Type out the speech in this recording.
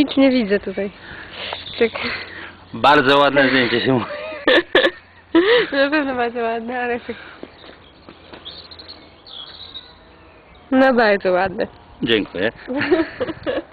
Nic nie widzę tutaj. Tak. Bardzo ładne zdjęcie się mówi. Na pewno bardzo ładne, ale tak... No bardzo ładne. Dziękuję.